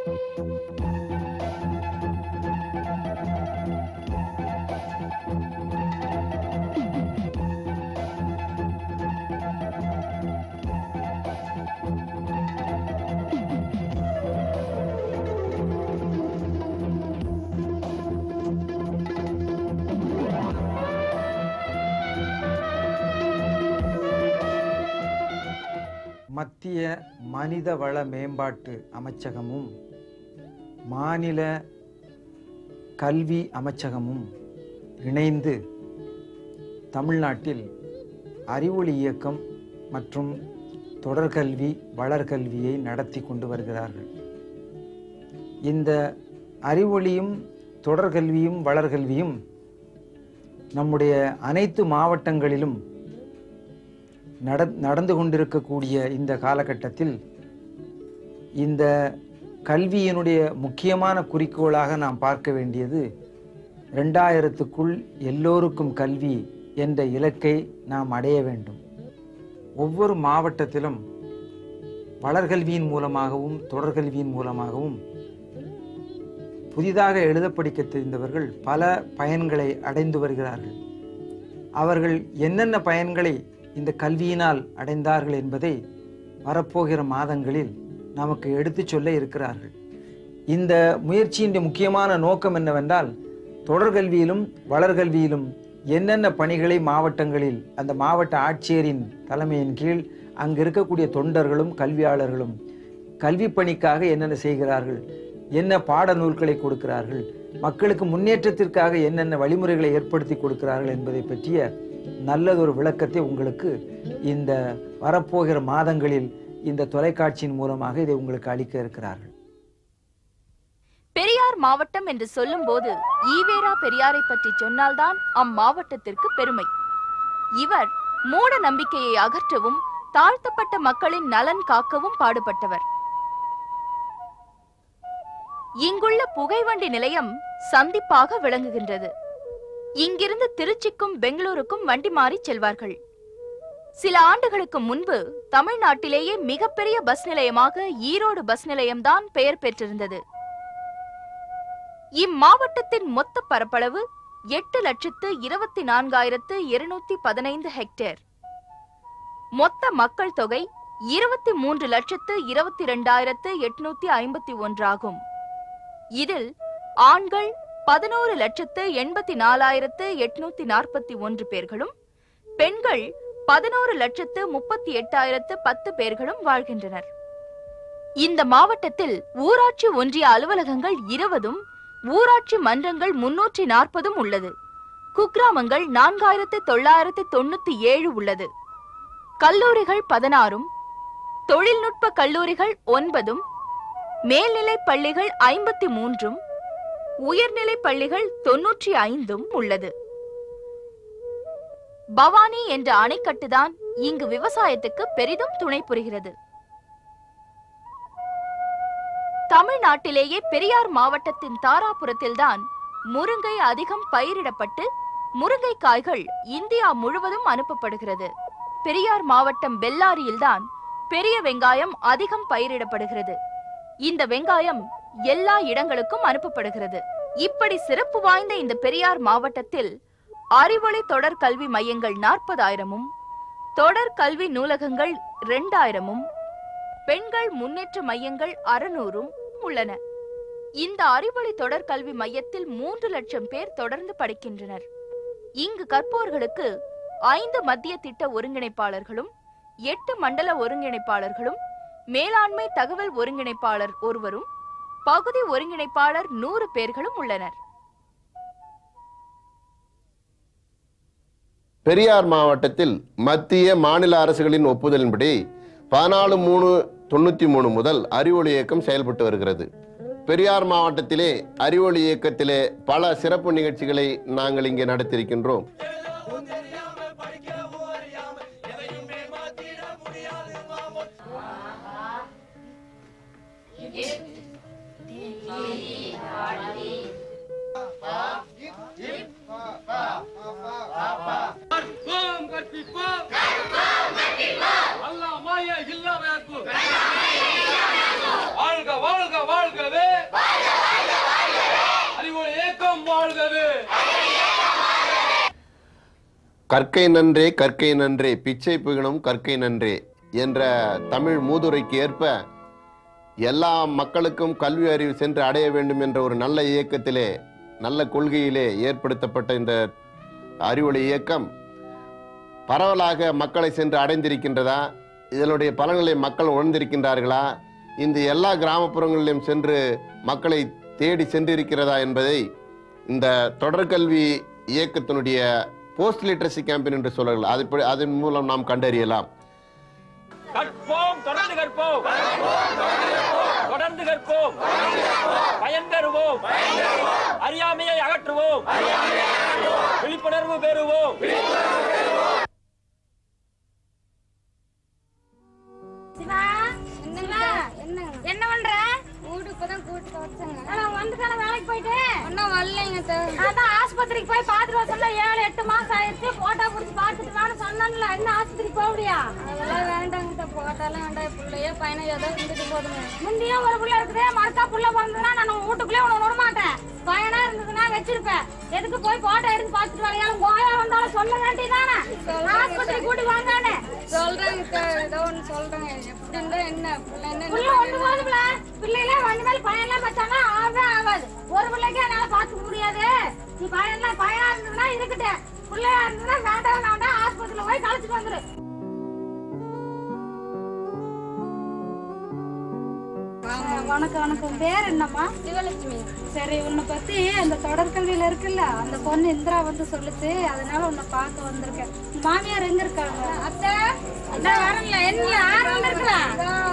மத்திய மனிதவள மேம்பாட்டு அமைச்சகமும் மாநில கல்வி அமைச்சகமும் இணைந்து தமிழ்நாட்டில் அறிவொளி இயக்கம் மற்றும் தொடர்கல்வி வளர்கல்வியை நடத்தி கொண்டு வருகிறார்கள். இந்த அறிவொளியும் தொடர்கல்வியும் வளர்கல்வியும் நம்முடைய அனைத்து மாவட்டங்களிலும் நடந்து கொண்டிருக்கக்கூடிய இந்த காலகட்டத்தில் இந்த கல்வியினுடைய முக்கியமான குறிக்கோளாக நாம் பார்க்க வேண்டியது 2000க்குள் எல்லோருக்கும் கல்வி என்ற இலக்கை நாம் அடைய வேண்டும். ஒவ்வொரு மாவட்டத்திலும் வளர்கல்வியின் மூலமாகவும் தொடர்கல்வியின் மூலமாகவும் புதிதாக எழுத படிக்க தெரிந்தவர்கள் பல பயன்களை அடைந்து வருகிறார்கள். அவர்கள் என்னென்ன பயன்களை இந்த கல்வியினால் அடைந்தார்கள் என்பதை வரப்போகிற மாதங்களில் நமக்கு எடுத்து சொல்ல இருக்கிறார்கள். இந்த முயற்சியின் முக்கியமான நோக்கம் என்னவென்றால், தொடர்கல்வியிலும் வளர்கல்வியிலும் என்னென்ன பணிகளை மாவட்டங்களில் அந்த மாவட்ட ஆட்சியரின் தலைமையின் கீழ் அங்கு இருக்கக்கூடிய தொண்டர்களும் கல்வியாளர்களும் கல்வி பணிக்காக என்னென்ன செய்கிறார்கள், என்ன பாட நூல்களை கொடுக்கிறார்கள், மக்களுக்கு முன்னேற்றத்திற்காக என்னென்ன வழிமுறைகளை ஏற்படுத்தி கொடுக்கிறார்கள் என்பதை பற்றிய நல்லதொரு விளக்கத்தை உங்களுக்கு இந்த வரப்போகிற மாதங்களில் இந்த தொலைக்காட்சியின் மூலமாக இதை உங்களுக்கு அளிக்க இருக்கிறார்கள். பெரியார் மாவட்டம் என்று சொல்லும் போது ஈவேரா பெரியாரை பற்றி சொன்னால்தான் அம்மாவட்டத்திற்கு பெருமை. இவர் மூட நம்பிக்கையை அகற்றவும் தாழ்த்தப்பட்ட மக்களின் நலன் காக்கவும் பாடுபட்டவர். இங்குள்ள புகைவண்டி நிலையம் சந்திப்பாக விளங்குகின்றது. இங்கிருந்து திருச்சிக்கும் பெங்களூருக்கும் வண்டி மாறி செல்வார்கள். சில ஆண்டுகளுக்கு முன்பு தமிழ்நாட்டிலேயே மிகப்பெரிய பஸ் நிலையமாக ஈரோடு பஸ் நிலையம்தான் பெயர் பெற்றிருந்தது. இம்மாவட்டத்தின் மொத்த பரப்பளவு 8,24,215 ஹெக்டேர். மொத்த மக்கள் தொகை 23,22,851 ஆகும். இதில் ஆண்கள் 11,84,841 பேர்களும் பெண்கள் 11,38,010 பேர்களும் வாழ்கின்றனர். இந்த மாவட்டத்தில் ஊராட்சி ஒன்றிய அலுவலகங்கள் 20, ஊராட்சி மன்றங்கள் 340 உள்ளது. குக்கிராமங்கள் 4,997 உள்ளது. கல்லூரிகள் 16, தொழில்நுட்ப கல்லூரிகள் 9, மேல்நிலை பள்ளிகள் 53, உயர்நிலை பள்ளிகள் 95 உள்ளது. பவானி என்ற அணைக்கட்டுதான் இங்கு விவசாயத்துக்கு பெரிதும் துணை புரிகிறது. தமிழ்நாட்டிலேயே பெரியார் மாவட்டத்தின் தாராபுரத்தில்தான் முருங்கை அதிகம் பயிரிடப்பட்டு முருங்கைக்காய்கள் இந்தியா முழுவதும் அனுப்பப்படுகிறது. பெரியார் மாவட்டம் பெல்லாரியில்தான் பெரிய வெங்காயம் அதிகம் பயிரிடப்படுகிறது. இந்த வெங்காயம் எல்லா இடங்களுக்கும் அனுப்பப்படுகிறது. இப்படி சிறப்பு வாய்ந்த இந்த பெரியார் மாவட்டத்தில் அறிவொளி தொடர் கல்வி மையங்கள் 40,000, தொடர் கல்வி நூலகங்கள் 2,000, பெண்கள் முன்னேற்ற மையங்கள் 600 உள்ளன. இந்த அறிவொளி தொடர் கல்வி மையத்தில் 3 லட்சம் பேர் தொடர்ந்து படிக்கின்றனர். இங்கு கற்போர்களுக்கு 5 மத்திய திட்ட ஒருங்கிணைப்பாளர்களும் 8 மண்டல ஒருங்கிணைப்பாளர்களும் மேலாண்மை தகவல் ஒருங்கிணைப்பாளர் ஒருவரும் பகுதி ஒருங்கிணைப்பாளர் 100 பேர்களும் உள்ளனர். பெரியார் மாவட்டத்தில் மத்திய மாநில அரசுகளின் ஒப்புதலின்படி 14/3/93 முதல் அறிவொளி இயக்கம் செயல்பட்டு வருகிறது. பெரியார் மாவட்டத்திலே அறிவொளி இயக்கத்திலே பல சிறப்பு நிகழ்ச்சிகளை நாங்கள் இங்கே நடத்தியிருக்கின்றோம். வாழ்க வாழ்க வாழ்கவே கற்கை நன்றே கற்கை நன்றே பிச்சை புகணும் கற்கை நன்றே என்ற தமிழ் மூதுரைக்கு ஏற்ப எல்லா மக்களுக்கும் கல்வி அறிவு சென்று அடைய வேண்டும் என்ற ஒரு நல்ல இயக்கத்திலே, நல்ல கொள்கையிலே ஏற்படுத்தப்பட்ட இந்த அறிவொளி இயக்கம் பரவலாக மக்களை சென்று அடைந்திருக்கின்றதா? இதனுடைய பலன்களை மக்கள் உணர்ந்திருக்கின்றார்களா? இந்த எல்லா கிராமப்புறங்களிலும் சென்று மக்களை தேடி சென்றிருக்கிறதா என்பதை இந்த தொடர்கல்வி இயக்கத்தினுடைய போஸ்ட் லிட்ரசி கேம்பெயின் என்று சொல்லலாம். அதன் மூலம் நாம் கண்டறியலாம். கற்போம், தொடர்ந்து கற்போம், தொடர்ந்து கற்போம், பயன் பெறுவோம், அறியாமையை அகற்றுவோம், விழிப்புணர்வு பெறுவோம். என்ன பண்ற? இப்பதான் கூட்டு வச்சாங்க. வந்துட்டான வேலைக்கு போயிட்டு ஒன்னும் வரலைங்க. அதான் ஆஸ்பத்திரிக்கு போய் பாத்துட்டு வர சொல்ல 7-8 மாசம் ஆயிடுச்சு. போட்டோ புடிச்சு பாத்துட்டு வேணும் சொன்னான்ல. என்ன ஆஸ்பத்திரிக்கு போக முடியா? அதெல்லாம் வேண்டாங்க. போட்டாலாம் வேண்டாம். பிள்ளைய பையனை ஏதோ இருந்துட்டு போதுங்க. முந்தையும் ஒரு புள்ள இருக்குது. மறுக்கா புள்ள பிறந்ததுன்னா நான் வீட்டுக்குள்ளே உனக்கு விட மாட்டேன். பையனா இருந்ததுன்னா வச்சிருப்பேன். எதுக்கு போய் போட்டோ எடுத்து பாத்துட்டு வரையாலும் போயா வந்தாலும் சொல்ல வேண்டியதானே. ஆஸ்பத்திரி கூட்டி வாங்கானே சொல்றேங்க. ஏதோ ஒண்ணு சொல்றேங்க. எப்படி இருந்தா என்ன புள்ள ஒண்ணு போதுல பிள்ளைல வண்டி மேல பையன்லாம் வச்சாங்க ஆகவே ஆகாது. ஒரு பிள்ளைக்கு என்னால பாத்துக்க முடியாது. நீ பையனா இருந்ததுன்னா இருக்கட்டு, பிள்ளையா இருந்ததுன்னா வேண்டாம் ஆஸ்பத்திரியில போய் கழிச்சுட்டு வந்துரு. வணக்கம். பேர் என்னம்மா? சிவலட்சுமி. சரி, உன்னை பத்தி அந்த தொடர்கல்வியில இருக்குல்ல அந்த பொண்ணு இந்திரா வந்து சொல்லுச்சு. அதனால உன்னை பார்க்க வந்திருக்கேன். மாமியார் எங்க இருக்காங்க? அத்தை வரல. என்ன யார் வந்திருக்கலாம்?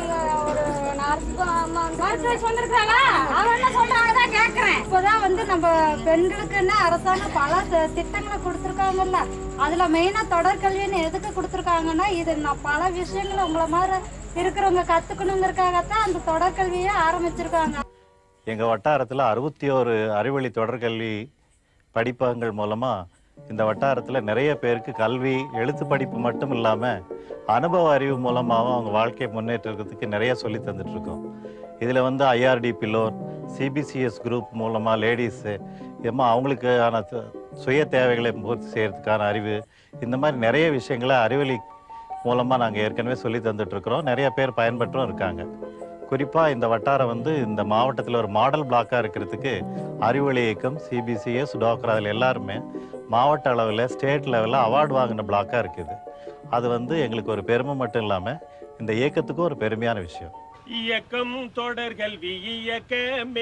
இப்பதான் வந்து நம்ம பெண்களுக்குன்னு அரசாங்கம் பல திட்டங்களை கொடுத்திருக்காங்கல்ல. அதுல மெயினா தொடர்கல்வின்னு எதுக்கு கொடுத்திருக்காங்கன்னா, இது நான் பல விஷயங்களை உங்களை மாதிரி இருக்கிறவங்க கத்துக்கணுங்கிறதுக்காகத்தான் அந்த தொடர்கல்வியை ஆரம்பிச்சிருக்காங்க. எங்க வட்டாரத்துல 61 அறிவொளி தொடர்கல்வி படிப்பகங்கள் மூலமா இந்த வட்டாரத்துல நிறைய பேருக்கு கல்வி எழுத்து படிப்பு மட்டும் இல்லாம அனுபவ அறிவு மூலமாகவும் அவங்க வாழ்க்கையை முன்னேற்றத்துக்கு நிறைய சொல்லி தந்துட்டு இருக்கோம். இதுல வந்து IRD பில்லோர், CBCS குரூப் மூலமா லேடிஸு அவங்களுக்கான சுய தேவைகளை பூர்த்தி செய்யறதுக்கான அறிவு, இந்த மாதிரி நிறைய விஷயங்களை அறிவொளி மூலமா நாங்கள் ஏற்கனவே சொல்லி தந்துட்டு இருக்கிறோம். நிறைய பேர் பயன்பெற்றும் இருக்காங்க. குறிப்பா இந்த வட்டாரம் வந்து இந்த மாவட்டத்தில் ஒரு மாடல் பிளாக்கா இருக்கிறதுக்கு அறிவொளி இயக்கம், CBCS, டோக்ரா அதில் எல்லாருமே மாவட்ட அளவில் ஸ்டேட் லெவலில் அவார்டு வாங்கின பிளாக்கா இருக்குது. அது வந்து எங்களுக்கு ஒரு பெருமை மட்டும் இல்லாம இந்த இயக்கத்துக்கும் ஒரு பெருமையான விஷயம். இயக்கம் தொடர்கல்வி இயக்கமே,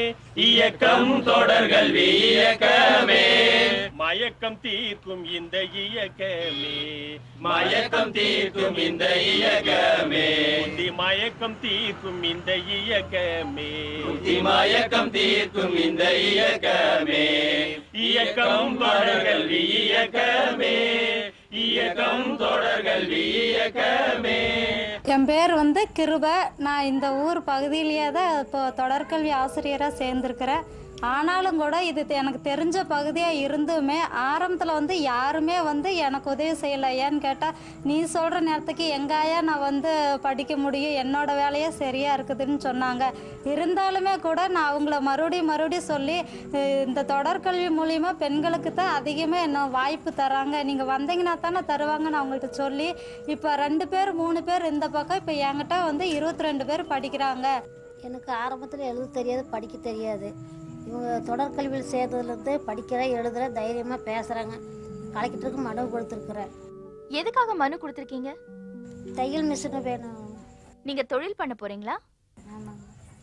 இயக்கம் தொடர்கல்வி இயக்கமே, மயக்கம் தீர்க்கும் இந்த இயக்கமே, மயக்கம் தீர்க்கும் இந்த இயக்கமே, மயக்கம் தீர்க்கும் இந்த இயக்கமே, மயக்கம் தீர்க்கும் இந்த இயக்கமே, இயக்கம் தொடர்கல்வி இயக்கமே, இயக்கம் தொடர்கல்வி இயக்கமே. என் பேர் வந்து கிருப. நான் இந்த ஊர் பகுதியிலேயே தான் இப்போ தொடர்கல்வி ஆசிரியராக சேர்ந்துருக்கிறேன். ஆனாலும் கூட இது எனக்கு தெரிஞ்ச பகுதியாக இருந்துமே ஆரம்பத்தில் வந்து யாருமே வந்து எனக்கு உதவி செய்யலை. ஏன்னு கேட்டால், நீ சொல்கிற நேரத்துக்கு எங்காயா நான் வந்து படிக்க முடியும், என்னோட வேலையே சரியாக இருக்குதுன்னு சொன்னாங்க. இருந்தாலுமே கூட நான் அவங்கள மறுபடியும் சொல்லி இந்த தொடர்கல்வி மூலிமா பெண்களுக்கு தான் அதிகமாக என்ன வாய்ப்பு தராங்க, நீங்கள் வந்தீங்கன்னா தானே தருவாங்கன்னு அவங்கள்ட்ட சொல்லி இப்போ 2 பேர் 3 பேர் இந்த பக்கம் இப்போ என்கிட்ட வந்து 22 பேர் படிக்கிறாங்க. எனக்கு ஆரம்பத்தில் எழுத தெரியாது, படிக்க தெரியாது. இவங்க தொடர்கல்வியில் சேர்ந்ததுலேருந்து படிக்கிறேன், எழுதுகிறேன், தைரியமாக பேசுகிறாங்க. கலெக்டருக்கு மனு கொடுத்துருக்குறேன். எதுக்காக மனு கொடுத்துருக்கீங்க? தையல் மிஷின் வேணும். நீங்க தொழில் பண்ண போறீங்களா? ஆமாங்க.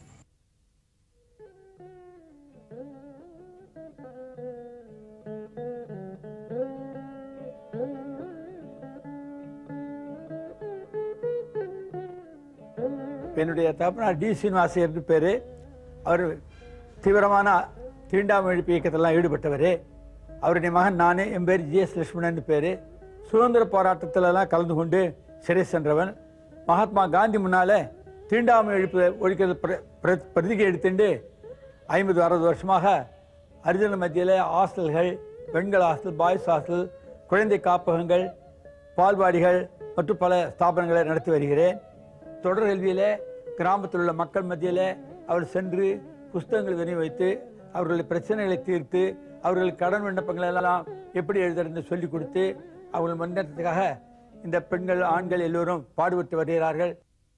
என்னுடைய தகப்பனார் டி சீனிவாசன் பேர். அவர் தீவிரமான தீண்டாமை ஒழிப்பு இயக்கத்திலாம் ஈடுபட்டவர். அவருடைய மகன் நான். என் பேர் GS லட்சுமணன் பேர். சுதந்திர போராட்டத்திலலாம் கலந்து கொண்டு சிறை சென்றவன். மகாத்மா காந்தி முன்னால் தீண்டாமை ஒழிக்கிறது பிரதிகை எடுத்துட்டு 50-60 வருஷமாக அரிஜன மத்தியில் ஹாஸ்டல்கள், பெண்கள் ஹாஸ்டல், பாய்ஸ் ஹாஸ்டல், குழந்தை காப்பகங்கள், பால்வாடிகள் மற்றும் பல ஸ்தாபனங்களை நடத்தி வருகிறேன். தொடர்கல்வியில் கிராமத்தில் உள்ள மக்கள் மத்தியில் அவர் சென்று புஸ்தகங்கள் விநியோகித்து அவர்களுடைய பிரச்சனைகளை தீர்த்து அவர்கள் கடன் விண்ணப்பங்கள் எல்லாம் எப்படி எழுதுறதுன்னு சொல்லிக் கொடுத்து அவர்கள் முன்னேற்றத்துக்காக இந்த பெண்கள் ஆண்கள் எல்லோரும் பாடுபட்டு வருகிறார்கள்.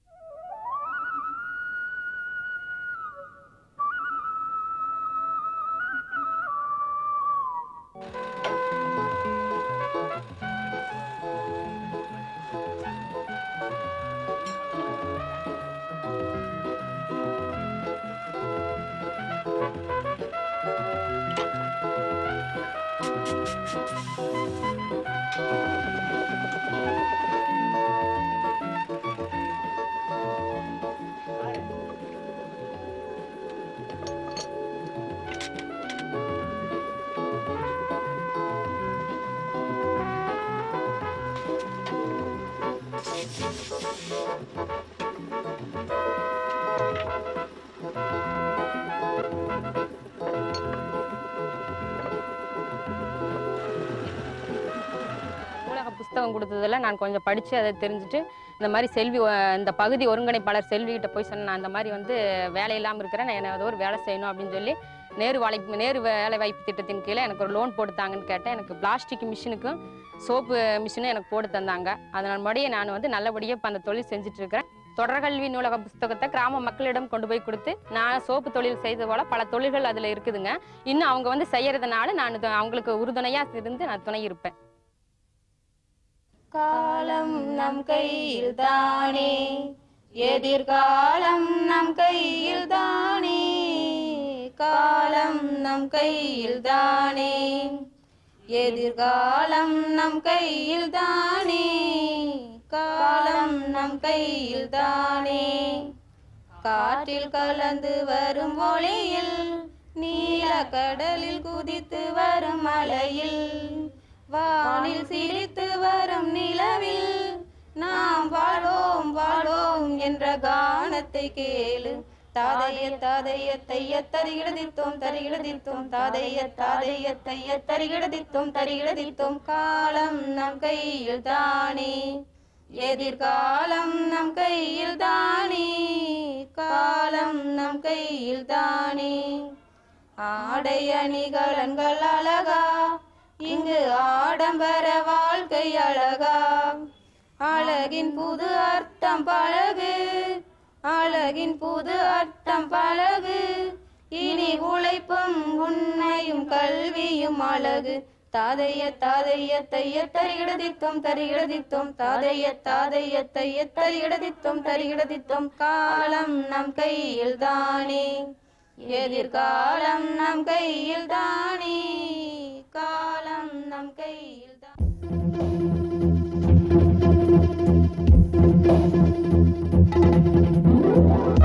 புத்தகம் கொடுத்ததில் நான் கொஞ்சம் படித்து அதை தெரிஞ்சுட்டு இந்த மாதிரி செல்வி இந்த பகுதி ஒருங்கிணைப்பாளர் செல்விகிட்ட போய் சொன்னேன், நான் இந்த மாதிரி வந்து வேலை இல்லாமல் இருக்கிறேன், நான் ஏதோ ஒரு வேலை செய்யணும் அப்படின்னு சொல்லி நேரு வேலை வாய்ப்பு திட்டத்தின் கீழே எனக்கு ஒரு லோன் போட்டுத்தாங்கன்னு கேட்டேன். எனக்கு பிளாஸ்டிக் மிஷினுக்கும் சோப்பு மிஷினும் எனக்கு போட்டு தந்தாங்க. அதனால் மறுபடியும் நான் வந்து நல்லபடியாக இப்போ அந்த தொழில் செஞ்சுட்டு இருக்கிறேன். தொடர்கல்வி நூலக புத்தகத்தை கிராம மக்களிடம் கொண்டு போய் கொடுத்து நான் சோப்பு தொழில் செய்தது போல பல தொழில்கள் அதில் இருக்குதுங்க. இன்னும் அவங்க வந்து செய்யறதுனால நான் அவங்களுக்கு உறுதுணையாக இருந்து நான் துணை இருப்பேன். காலம் நம் கையில் தானே, எதிர்காலம் நம் கையில் தானே, காலம் நம் கையில் தானே, எதிர்காலம் நம் கையில் தானே, காலம் நம் கையில் தானே. காற்றில் கலந்து வரும் ஒளியில், நீல கடலில் குதித்து வரும் அலையில், வானில் சிரித்து வரும் நிலவில் நாம் வாழ்வோம் வாழ்வோம் என்ற கானத்தை கேளு. தாதைய தாதைய தைய தரிகிடதித்தோம் தரிகிடதித்தோம், தாதைய தாதைய தைய தரிகிடதித்தோம் தரிகிடதித்தோம். காலம் நம் கையில் தானே, எதிர்காலம் நம் கையில் தானே, காலம் நம் கையில் தானே. ஆடை அணிகலன்கள் அழகா, இங்கு ஆடம்பர வாழ்க்கை அழகா, அழகின் புது அர்த்தம் பழகு, அழகின் புது அர்த்தம் பழகு. இனி உழைப்பும் உண்மையும் கல்வியும் அழகு. தாதைய தாதைய தைய தரிகிடதித்தோம் தரிகிடதித்தோம், தாதைய தாதைய தைய தரிகிடதித்தோம் தரிகிடதித்தோம். காலம் நம் கையில் தானே, எதிர்காலம் நம் கையில் தானே, காலம் நம் கையில் தான்.